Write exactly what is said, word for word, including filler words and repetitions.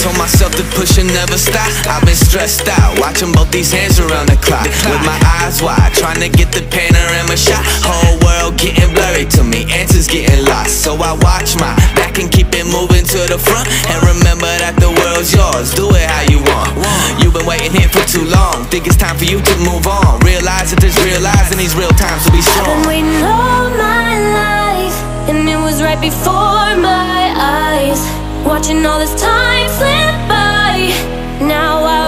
Told myself to push and never stop. I've been stressed out, watching both these hands around the clock, with my eyes wide, trying to get the panorama shot. Whole world getting blurry to me, answers getting lost. So I watch my back and keep it moving to the front, and remember that the world's yours, do it how you want. You've been waiting here for too long, think it's time for you to move on. Realize that there's real lies in these real times, so be strong. I've been waiting all my life, and it was right before my eyes, watching all this time slip by. Now I